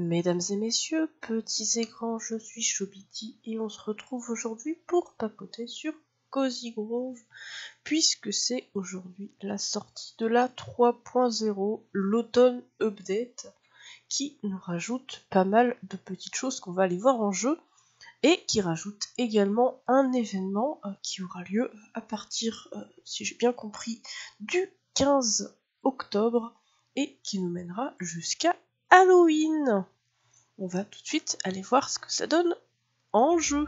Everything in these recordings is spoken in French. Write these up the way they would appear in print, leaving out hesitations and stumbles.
Mesdames et messieurs, petits et grands, je suis Chobiti et on se retrouve aujourd'hui pour papoter sur Cozy Grove, puisque c'est aujourd'hui la sortie de la 3.0, l'automne update, qui nous rajoute pas mal de petites choses qu'on va aller voir en jeu, et qui rajoute également un événement qui aura lieu à partir, si j'ai bien compris, du 15 octobre, et qui nous mènera jusqu'à Halloween. On va tout de suite aller voir ce que ça donne en jeu.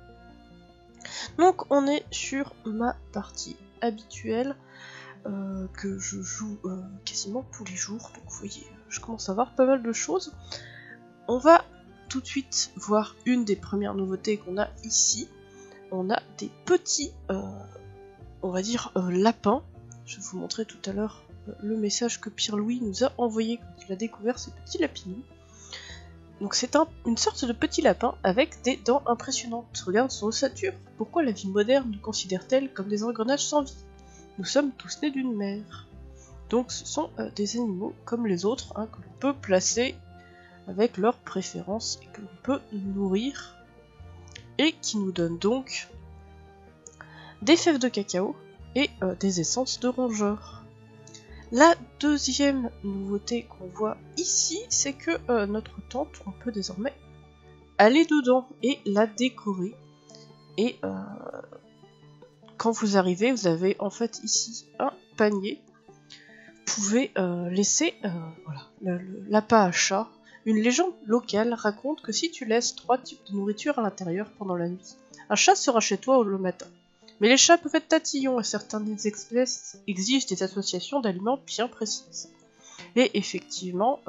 Donc on est sur ma partie habituelle que je joue quasiment tous les jours. Donc vous voyez, je commence à voir pas mal de choses. On va tout de suite voir une des premières nouveautés qu'on a ici. On a des petits, on va dire, lapins. Je vais vous montrer tout à l'heure le message que Pierre-Louis nous a envoyé quand il a découvert ces petits lapinous. Donc c'est une sorte de petit lapin avec des dents impressionnantes. Regarde son ossature. Pourquoi la vie moderne nous considère-t-elle comme des engrenages sans vie? Nous sommes tous nés d'une mère. Donc ce sont des animaux comme les autres que l'on peut placer avec leurs préférences et que l'on peut nourrir et qui nous donnent donc des fèves de cacao et des essences de rongeurs. La deuxième nouveauté qu'on voit ici, c'est que notre tente, on peut désormais aller dedans et la décorer. Et quand vous arrivez, vous avez en fait ici un panier. Vous pouvez laisser voilà, l'appât à chat. Une légende locale raconte que si tu laisses 3 types de nourriture à l'intérieur pendant la nuit, un chat sera chez toi le matin. Mais les chats peuvent être tatillons et certaines espèces exigent des associations d'aliments bien précises. Et effectivement,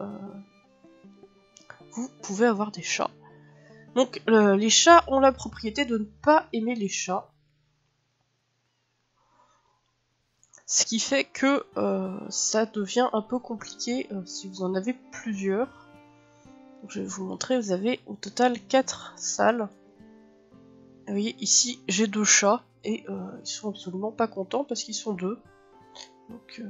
vous pouvez avoir des chats. Donc les chats ont la propriété de ne pas aimer les chats. Ce qui fait que ça devient un peu compliqué si vous en avez plusieurs. Donc, je vais vous montrer, vous avez au total 4 salles. Vous voyez, ici j'ai 2 chats. Et ils sont absolument pas contents parce qu'ils sont 2. Donc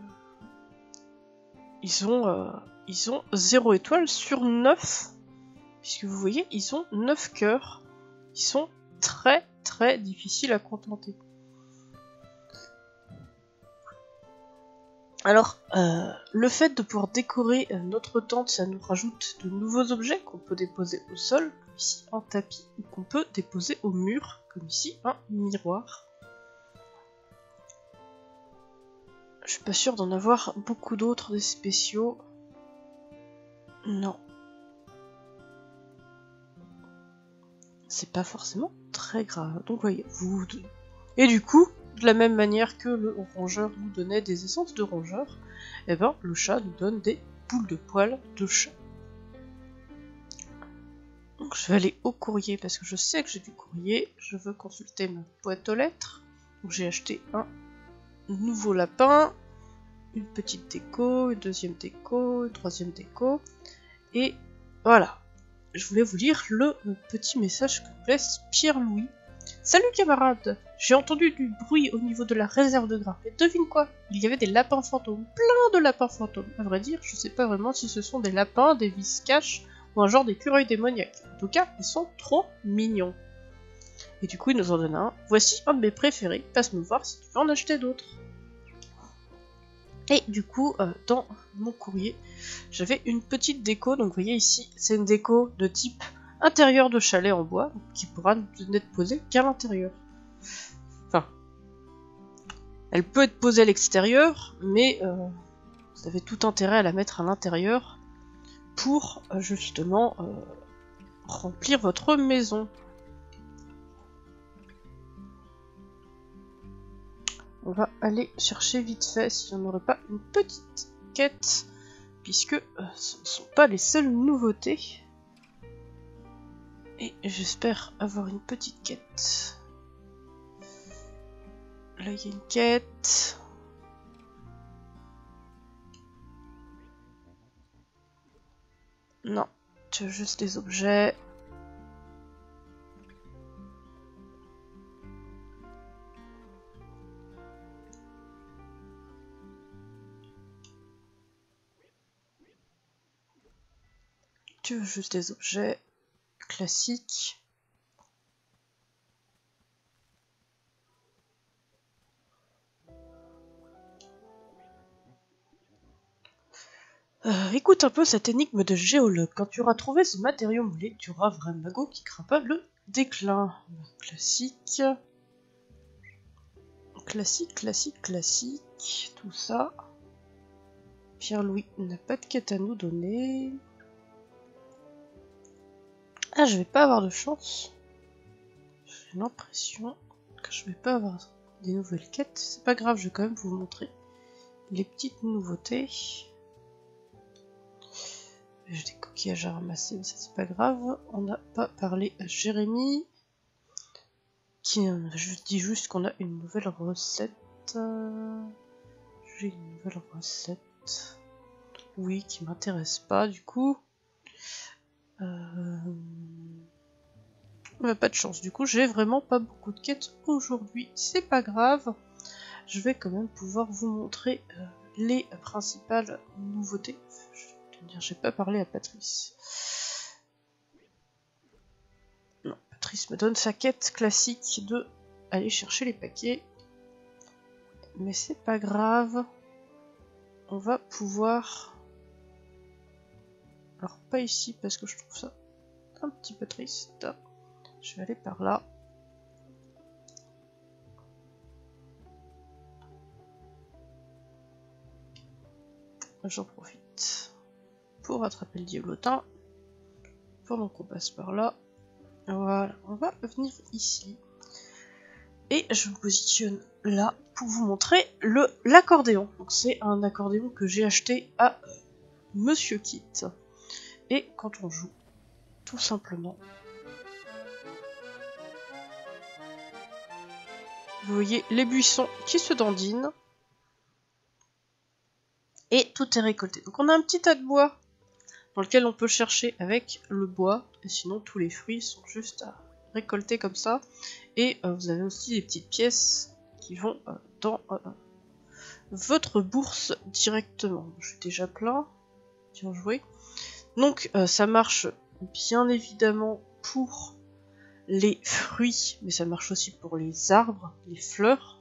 ils ont 0 étoile sur 9. Puisque vous voyez, ils ont 9 cœurs. Ils sont très très difficiles à contenter. Alors, le fait de pouvoir décorer notre tente, ça nous rajoute de nouveaux objets qu'on peut déposer au sol, comme ici un tapis, ou qu'on peut déposer au mur, comme ici un miroir. Je suis pas sûre d'en avoir beaucoup d'autres des spéciaux. Non. C'est pas forcément très grave. Donc voyez, vous... Et du coup, de la même manière que le rongeur nous donnait des essences de rongeur, eh ben le chat nous donne des boules de poils de chat. Donc je vais aller au courrier parce que je sais que j'ai du courrier. Je veux consulter ma boîte aux lettres. Donc j'ai acheté un nouveau lapin, une petite déco, une deuxième déco, une troisième déco. Et voilà. Je voulais vous lire le petit message que nous laisse Pierre-Louis. Salut camarades, j'ai entendu du bruit au niveau de la réserve de grains. Et devine quoi? Il y avait des lapins fantômes, plein de lapins fantômes. À vrai dire, je sais pas vraiment si ce sont des lapins, des vis-caches ou un genre d'écureuils démoniaques. En tout cas, ils sont trop mignons. Et du coup, il nous en donne un. Voici un de mes préférés, passe me voir si tu veux en acheter d'autres. Et du coup, dans mon courrier, j'avais une petite déco. Donc vous voyez ici, c'est une déco de type intérieur de chalet en bois, qui pourra n'être posée qu'à l'intérieur. Enfin, elle peut être posée à l'extérieur, mais vous avez tout intérêt à la mettre à l'intérieur pour justement remplir votre maison. On va aller chercher vite fait s'il n'y en aurait pas une petite quête, puisque ce ne sont pas les seules nouveautés. Et j'espère avoir une petite quête. Là, il y a une quête. Non, tu as juste des objets. Tu Tu veux juste des objets classiques. Écoute un peu cette énigme de géologue. Quand tu auras trouvé ce matériau moulé, tu auras vrai magot qui craint pas le déclin. Classique. Classique, classique, classique. Tout ça. Pierre-Louis n'a pas de quête à nous donner. Ah, je vais pas avoir de chance. J'ai l'impression que je vais pas avoir des nouvelles quêtes. C'est pas grave, je vais quand même vous montrer les petites nouveautés. J'ai des coquillages à ramasser, mais ça c'est pas grave. On n'a pas parlé à Jérémy. Je dis juste qu'on a une nouvelle recette. J'ai une nouvelle recette. Oui, qui m'intéresse pas du coup. Pas de chance, du coup j'ai vraiment pas beaucoup de quêtes aujourd'hui. C'est pas grave. Je vais quand même pouvoir vous montrer les principales nouveautés. J'ai pas parlé à Patrice. Non, Patrice me donne sa quête classique de aller chercher les paquets. Mais c'est pas grave. On va pouvoir... Alors pas ici parce que je trouve ça un petit peu triste. Je vais aller par là. J'en profite pour attraper le diablotin pendant qu'on passe par là. Voilà, on va venir ici et je me positionne là pour vous montrer l'accordéon. Donc c'est un accordéon que j'ai acheté à Monsieur Kit. Et quand on joue, tout simplement, vous voyez les buissons qui se dandinent et tout est récolté. Donc on a un petit tas de bois dans lequel on peut chercher avec le bois, et sinon tous les fruits sont juste à récolter comme ça. Et vous avez aussi des petites pièces qui vont dans votre bourse directement. Je suis déjà plein, bien joué. Donc ça marche bien évidemment pour les fruits, mais ça marche aussi pour les arbres, les fleurs.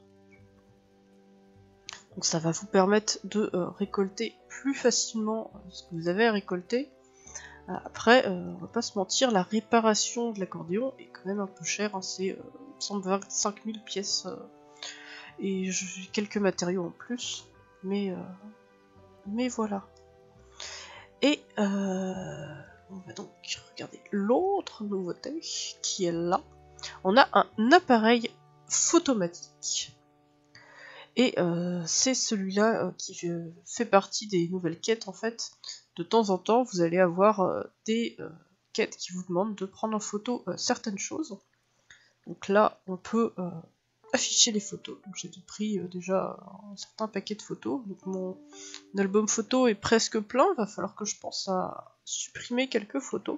Donc ça va vous permettre de récolter plus facilement ce que vous avez à récolter. Après, on va pas se mentir, la réparation de l'accordéon est quand même un peu chère, hein, c'est 125 000 pièces, et j'ai quelques matériaux en plus, mais voilà. Et on va donc regarder l'autre nouveauté qui est là. On a un appareil photomatique. Et c'est celui-là qui fait partie des nouvelles quêtes en fait. De temps en temps, vous allez avoir des quêtes qui vous demandent de prendre en photo certaines choses. Donc là, on peut afficher les photos. J'ai pris déjà un certain paquet de photos. Donc mon album photo est presque plein. Il va falloir que je pense à supprimer quelques photos.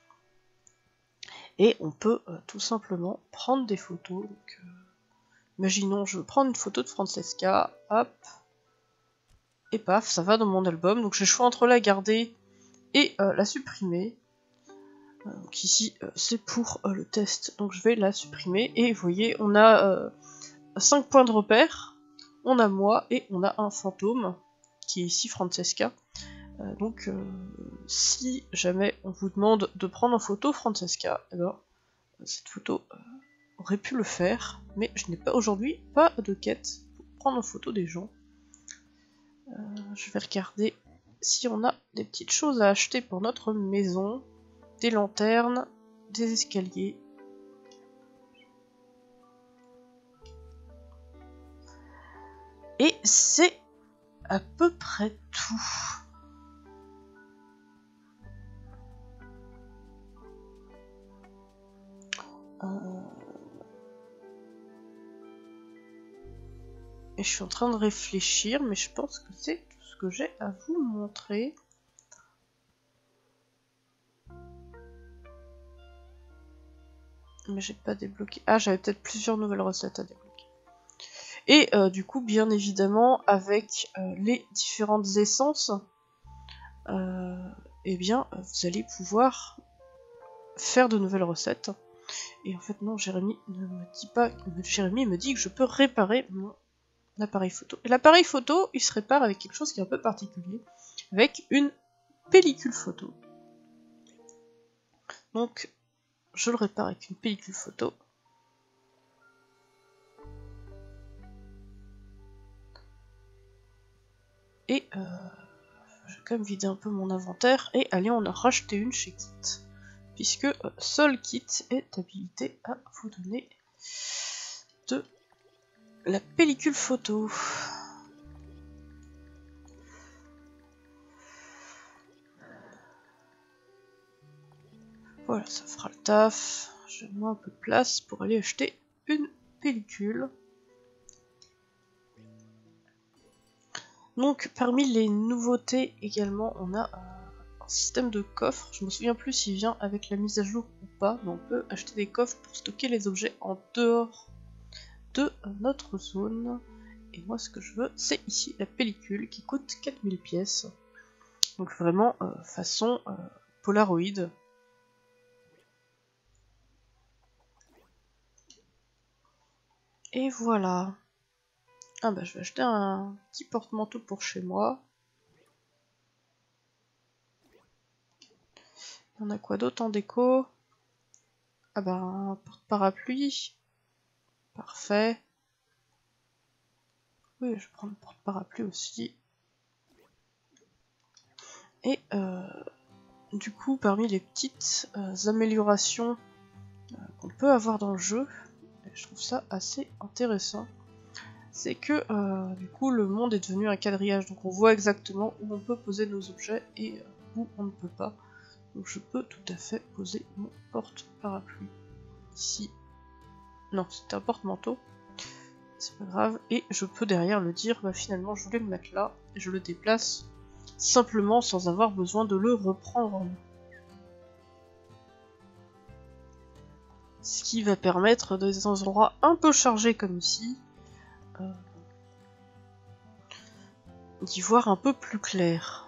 Et on peut tout simplement prendre des photos. Donc, imaginons, je veux prendre une photo de Francesca, hop, et paf, ça va dans mon album. Donc j'ai le choix entre la garder et la supprimer. Donc ici, c'est pour le test, donc je vais la supprimer. Et vous voyez, on a 5 points de repère, on a moi et on a un fantôme, qui est ici Francesca. Donc si jamais on vous demande de prendre en photo Francesca, eh ben, cette photo aurait pu le faire, mais je n'ai pas aujourd'hui pas de quête pour prendre en photo des gens. Je vais regarder si on a des petites choses à acheter pour notre maison, des lanternes, des escaliers. Et c'est à peu près tout. Et je suis en train de réfléchir, mais je pense que c'est tout ce que j'ai à vous montrer. Mais j'ai pas débloqué. Ah, j'avais peut-être plusieurs nouvelles recettes à débloquer. Et du coup, bien évidemment, avec les différentes essences, eh bien vous allez pouvoir faire de nouvelles recettes. Et en fait non, Jérémy ne me dit pas, Jérémy me dit que je peux réparer mon appareil photo. Et l'appareil photo, il se répare avec quelque chose qui est un peu particulier, avec une pellicule photo. Donc je le répare avec une pellicule photo. Et je vais quand même vider un peu mon inventaire et aller en racheter une chez Kit. Puisque seul Kit est habilité à vous donner de la pellicule photo. Voilà, ça fera le taf. J'ai moins un peu de place pour aller acheter une pellicule. Donc parmi les nouveautés également, on a un système de coffre. Je me souviens plus s'il vient avec la mise à jour ou pas, mais on peut acheter des coffres pour stocker les objets en dehors de notre zone. Et moi ce que je veux, c'est ici la pellicule qui coûte 4000 pièces. Donc vraiment façon Polaroid. Et voilà. Ah bah je vais acheter un petit porte-manteau pour chez moi. On a quoi d'autre en déco? Ah bah un porte-parapluie. Parfait. Oui, je prends le porte-parapluie aussi. Et du coup, parmi les petites améliorations qu'on peut avoir dans le jeu, je trouve ça assez intéressant, c'est que du coup le monde est devenu un quadrillage, donc on voit exactement où on peut poser nos objets et où on ne peut pas. Donc je peux tout à fait poser mon porte-parapluie ici. Non, c'était un porte-manteau. C'est pas grave. Et je peux derrière le dire, bah finalement je voulais le mettre là, et je le déplace simplement sans avoir besoin de le reprendre en main. Ce qui va permettre dans des endroits un peu chargés comme ici, d'y voir un peu plus clair.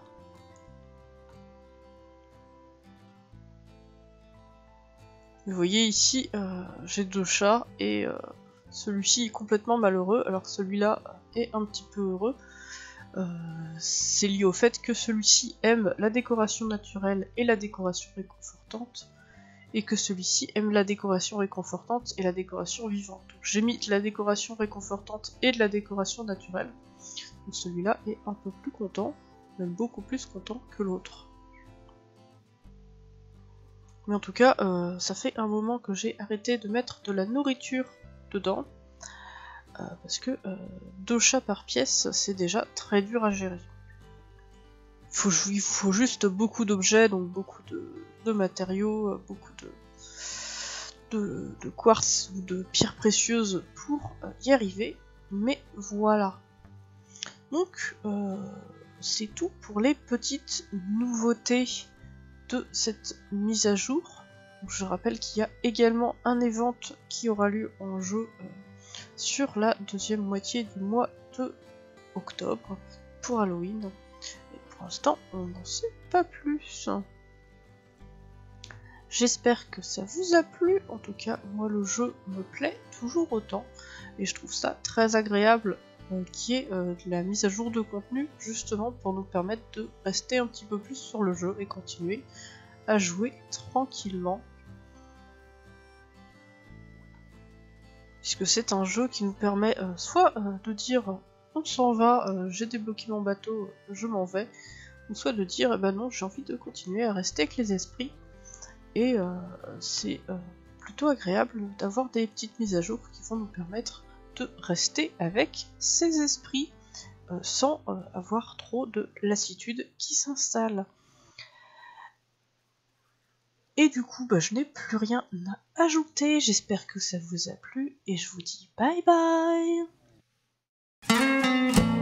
Vous voyez ici, j'ai 2 chats et celui-ci est complètement malheureux alors que celui-là est un petit peu heureux. C'est lié au fait que celui-ci aime la décoration naturelle et la décoration réconfortante, et que celui-ci aime la décoration réconfortante et la décoration vivante. Donc j'ai mis de la décoration réconfortante et de la décoration naturelle. Donc celui-là est un peu plus content, même beaucoup plus content que l'autre. Mais en tout cas, ça fait un moment que j'ai arrêté de mettre de la nourriture dedans, parce que 2 chats par pièce, c'est déjà très dur à gérer. Il faut juste beaucoup d'objets, donc beaucoup de matériaux, beaucoup de quartz ou de pierres précieuses pour y arriver, mais voilà. Donc c'est tout pour les petites nouveautés de cette mise à jour. Donc, je rappelle qu'il y a également un event qui aura lieu en jeu sur la deuxième moitié du mois de octobre pour Halloween. Et pour l'instant, on n'en sait pas plus. J'espère que ça vous a plu. En tout cas, moi le jeu me plaît toujours autant et je trouve ça très agréable qu'il y ait de la mise à jour de contenu justement pour nous permettre de rester un petit peu plus sur le jeu et continuer à jouer tranquillement. Puisque c'est un jeu qui nous permet soit de dire on s'en va, j'ai débloqué mon bateau, je m'en vais, ou soit de dire bah non, j'ai envie de continuer à rester avec les esprits. Et c'est plutôt agréable d'avoir des petites mises à jour qui vont nous permettre de rester avec ces esprits sans avoir trop de lassitude qui s'installe. Et du coup, bah, je n'ai plus rien à ajouter. J'espère que ça vous a plu et je vous dis bye bye.